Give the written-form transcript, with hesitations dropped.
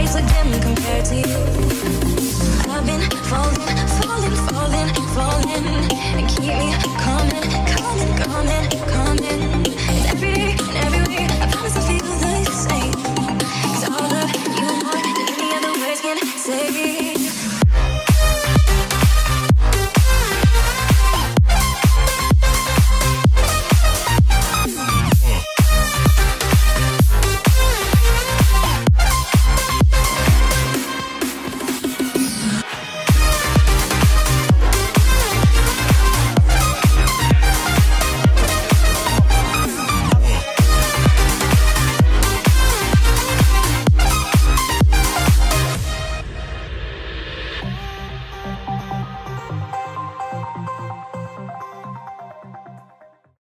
always look dim compared to you. I've been falling, falling, falling, falling, and keep me calm.